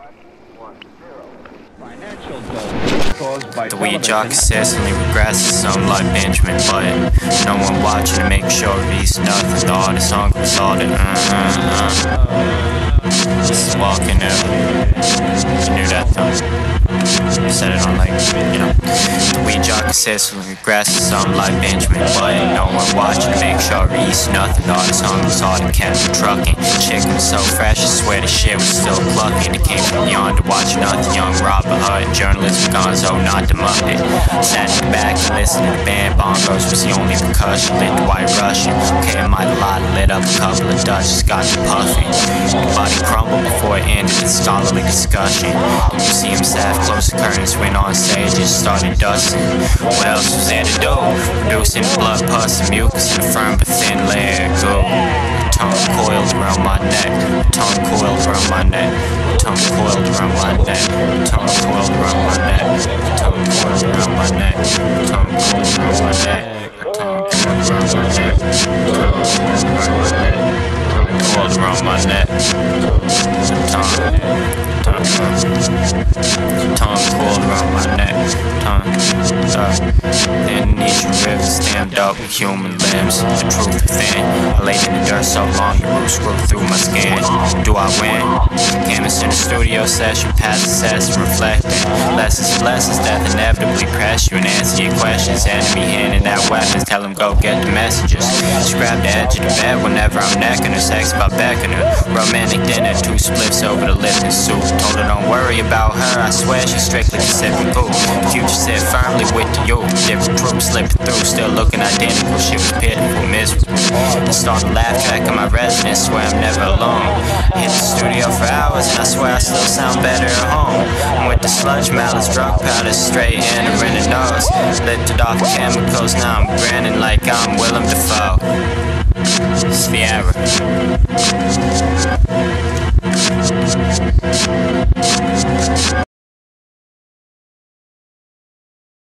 The weed jock incessantly regresses, some like Benjamin Button. No one watching to make sure he's nothing. The artist hunger was all that just walking up. You knew that though. Said it on like, you know. The weed jock incessantly regresses, some like Benjamin Button. No one watching to make sure he's nothing. The artist hunger was all that kept him trucking. Chicken was so fresh, I swear the shit was still clucking. It came from beyond to watch nothing. Young Robert Hood, journalist Gonzo, not the Muppet. Sat in the back and listened to the band. Bongos was the only percussion. Lit the White Russian. Okay, I might have lied, lit up a couple of Dutch, got the puffing. The body crumbled before it ended in scholarly discussion. The museum staff closed the curtains, went on stage and started dusting. What else was there to do? Producing blood, pus, and mucus in a firm but thin layer of goo. Tongue coiled around my neck. Tongue coiled around my neck. Tongue coiled around my neck. Tongue coiled around my neck. Tongue coiled around my neck. Tongue coiled around my neck. Tongue coiled around my neck. Coiled around my neck. Tongue coiled around my neck. Tongue. Then Nietzsche River stemmed up with human limbs. The truth within. I laid in the dirt so long the roots grew through my skin. Do I win? Chemist in the studio session, past assess and reflecting. Lessons, blessings, death inevitably press you and answer your questions. Enemy handing out weapons, tell them go get the messages. She grabbed the edge of the bed whenever I'm necking her. Sex by beckoning her. Romantic dinner, 2 spliffs over the lip and soup. Told her don't worry about her, I swear she's strictly Pacific pool. The future sit firmly with the youth. Different troops slipping through, still looking identical. She was pitiful, miserable. Installed a laugh track on my residence, swear I'm never alone. Hit the studio for hours and I swear I still sound better at home. I'm with the sludge malice, drug powder, straight in or in the nose. Lifted off chemicals, now I'm grinning like I'm Willem Dafoe. It's Viera.